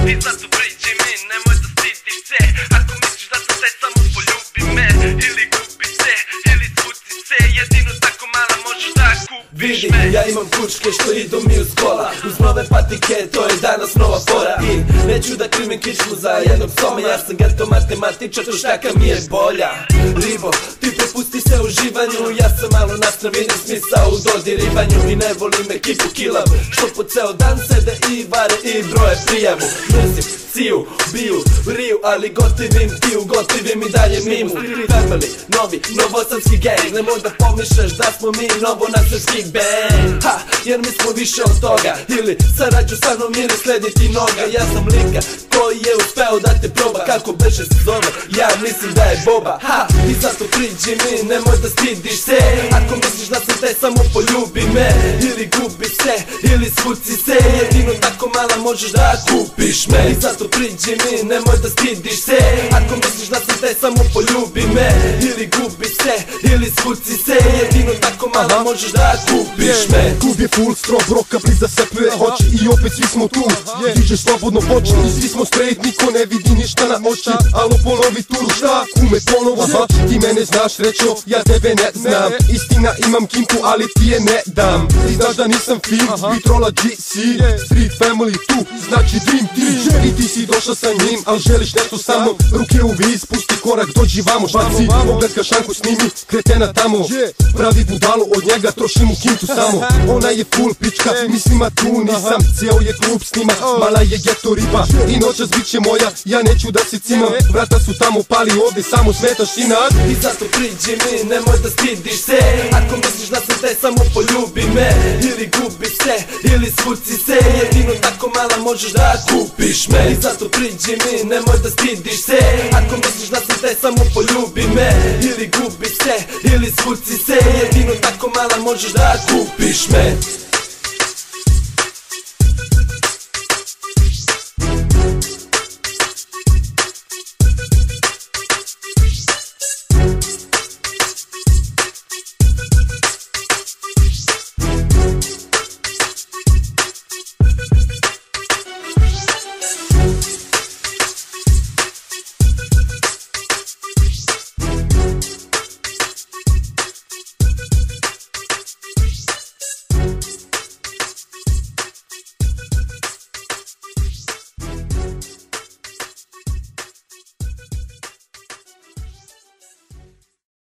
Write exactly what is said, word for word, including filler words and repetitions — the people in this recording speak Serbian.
I zato priđi mi, nemoj da stidiš se. Ako misliš da sam te, samo poljubi me. Ili gubi se, ili spuci se. Jedino tako mala možeš da kupiš me. Vidi, ja imam kučke što idu mi uz kola. Uz nove patike, to je danas nova fora. I neću da krimim kičmu za jednog soma. Ja sam geto matematičar, to štaka mi je bolja. Ribo, ti prepusti se uživanju. Ja sam malo nastra, vidim smisao u dodirivanju. I ne volim ekipu kilav, što po ceo dan sede i vare i broje prijavu. Mrzim ciju, biju, riju, ali gotivim tiju, gotivim i dalje mimu. Street family, novi, novosadski gang. Nemoj da pomišljaš da smo mi novonasadski band. Ha, jer mi smo više od toga. Ili sarađu sa mnom ili slediti noga. Ja sam lika koji je uspeo da te proba. Kako beše se zove, ja mislim da je Boba. Ha, i zato priđi mi, nemoj da stidiš se. Ako misliš da sam te, samo poljubi me. Ili gubi se, ili spuci se. Jedino tako mala možeš da kupiš me. I zato priđi mi, nemoj da stidiš se. Ako misliš da sam te, samo poljubi me. Ili gubi se, ili spuci se. Jedino tako mala možeš da kupiš me. Klub je full, strob, roka, bliza se pluje oči. I opet svi smo tu, diže slobodno počni. Svi smo straight, niko ne vidi ništa na oči. Alo, ponovi turu, šta? Kume, ponovo, aha. Ti mene znaš, rečo, ja tebe ne znam. Istina, imam kimpu, ali ti je ne dam. Ti znaš da nisam film, Bitrola G C. Street family tu, znači dream team. I ti si došla sa njim, al želiš nešto sa mnom. Ruke u vis, pusti korak, dođi vamo. Baci, pogled ka šanku, snimi, kretena tamo. Pravi budalu, od njega trošim u kintu samo. Ona je full pička, mislima tu nisam. Cijel je klub snima, mala je geto riba. I noćas bit će moja, ja neću da se cimam. Vrata su tamo pali, ovde samo smetaš inat. I zato priđi mi, nemoj da stidiš se. Ako misliš da sam te, samo poljubi me. Ili gubi se, ili spuci se. Jedino tako mala možeš da kupiš me. I zato priđi mi, nemoj da stidiš se. Ako misliš da sam te, samo poljubi me. Ili gubi se, ili spuci se. Jedino tako mala možeš da kupiš me.